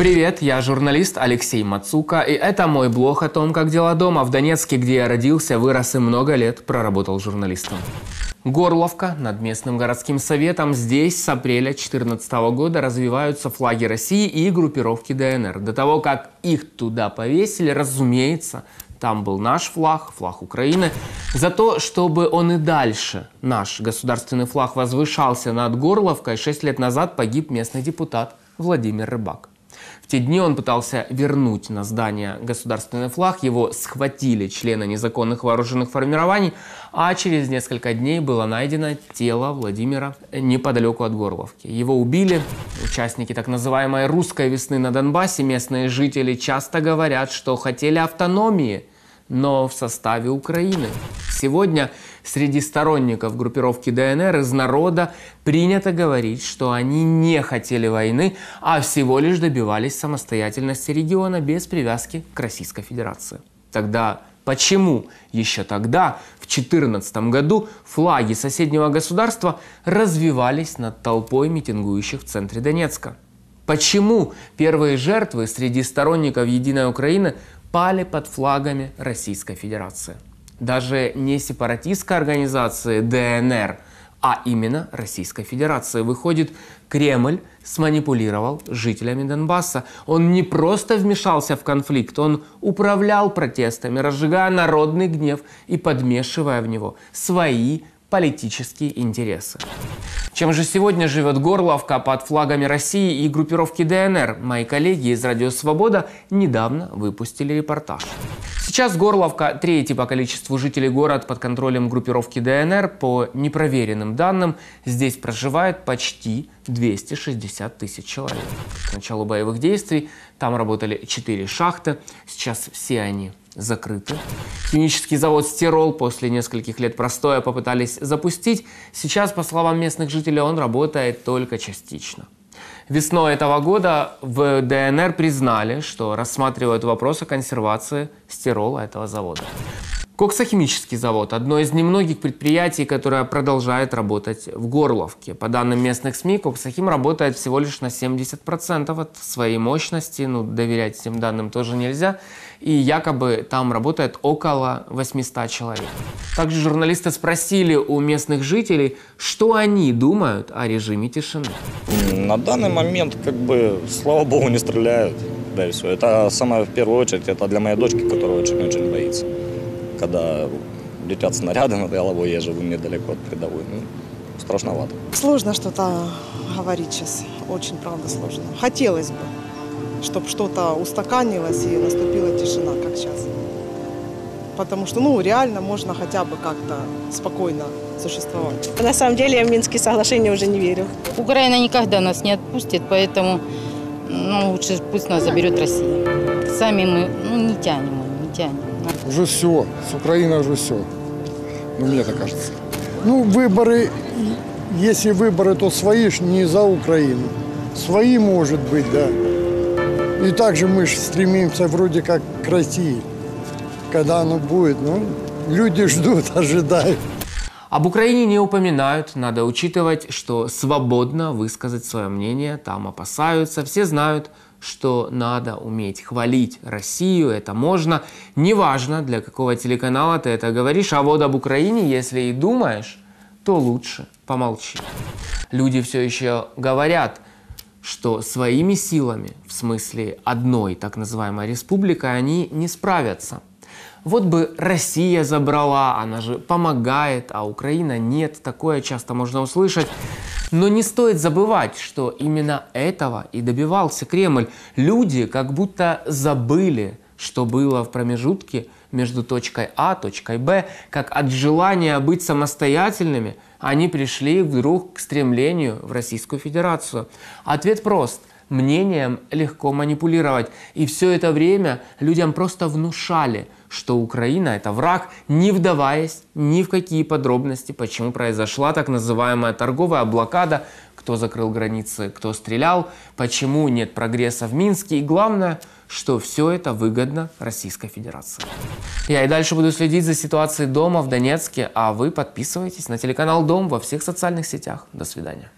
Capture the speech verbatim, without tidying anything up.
Привет, я журналист Алексей Мацука, и это мой блог о том, как дела дома в Донецке, где я родился, вырос и много лет проработал журналистом. Горловка, над местным городским советом. Здесь с апреля две тысячи четырнадцатого года развиваются флаги России и группировки ДНР. До того, как их туда повесили, разумеется, там был наш флаг, флаг Украины. За то, чтобы он и дальше, наш государственный флаг, возвышался над Горловкой, шесть лет назад погиб местный депутат Владимир Рыбак. В те дни он пытался вернуть на здание государственный флаг, его схватили члены незаконных вооруженных формирований, а через несколько дней было найдено тело Владимира неподалеку от Горловки. Его убили. Участники так называемой русской весны на Донбассе, местные жители, часто говорят, что хотели автономии, но в составе Украины. Сегодня среди сторонников группировки ДНР из народа принято говорить, что они не хотели войны, а всего лишь добивались самостоятельности региона без привязки к Российской Федерации. Тогда почему еще тогда, в две тысячи четырнадцатом году, флаги соседнего государства развивались над толпой митингующих в центре Донецка? Почему первые жертвы среди сторонников Единой Украины пали под флагами Российской Федерации? Даже не сепаратистской организации ДНР, а именно Российской Федерации. Выходит, Кремль сманипулировал жителями Донбасса. Он не просто вмешался в конфликт, он управлял протестами, разжигая народный гнев и подмешивая в него свои политические интересы. Чем же сегодня живет Горловка под флагами России и группировки ДНР? Мои коллеги из Радио Свобода недавно выпустили репортаж. Сейчас Горловка – третий по количеству жителей город под контролем группировки ДНР. По непроверенным данным, здесь проживает почти двести шестьдесят тысяч человек. К началу боевых действий там работали четыре шахты. Сейчас все они закрыты. Химический завод «Стирол» после нескольких лет простоя попытались запустить. Сейчас, по словам местных жителей, он работает только частично. Весной этого года в ДНР признали, что рассматривают вопрос о консервации стирола этого завода. Коксохимический завод – одно из немногих предприятий, которое продолжает работать в Горловке. По данным местных СМИ, Коксохим работает всего лишь на семьдесят процентов от своей мощности. Ну, доверять этим данным тоже нельзя. И якобы там работает около восьмисот человек. Также журналисты спросили у местных жителей, что они думают о режиме тишины. На данный момент, как бы, слава богу, не стреляют. Да и все. Это самое в первую очередь, это для моей дочки, которая очень-очень боится. Когда летят снаряды над головой, я живу недалеко от передовой, ну, страшновато. Сложно что-то говорить сейчас, очень, правда, сложно. Хотелось бы, чтобы что-то устаканилось и наступила тишина, как сейчас. Потому что, ну, реально можно хотя бы как-то спокойно существовать. На самом деле я в Минские соглашения уже не верю. Украина никогда нас не отпустит, поэтому ну, лучше пусть нас заберет Россия. Сами мы ну, не тянем, не тянем. Уже все, с Украиной уже все, ну, мне так кажется. Ну, выборы, если выборы, то свои ж не за Украину. Свои, может быть, да. И также мы же стремимся вроде как к России. Когда оно будет, ну, люди ждут, ожидают. Об Украине не упоминают, надо учитывать, что свободно высказать свое мнение там опасаются. Все знают, что надо уметь хвалить Россию, это можно. Неважно, для какого телеканала ты это говоришь, а вот об Украине, если и думаешь, то лучше помолчи. Люди все еще говорят, что своими силами, в смысле одной так называемой республикой, они не справятся. Вот бы Россия забрала, она же помогает, а Украина нет. Такое часто можно услышать. Но не стоит забывать, что именно этого и добивался Кремль. Люди как будто забыли, что было в промежутке между точкой А и точкой Б, как от желания быть самостоятельными они пришли вдруг к стремлению в Российскую Федерацию. Ответ прост. Мнением легко манипулировать. И все это время людям просто внушали, что Украина – это враг, не вдаваясь ни в какие подробности, почему произошла так называемая торговая блокада, кто закрыл границы, кто стрелял, почему нет прогресса в Минске и главное, что все это выгодно Российской Федерации. Я и дальше буду следить за ситуацией дома в Донецке, а вы подписывайтесь на телеканал Дом во всех социальных сетях. До свидания.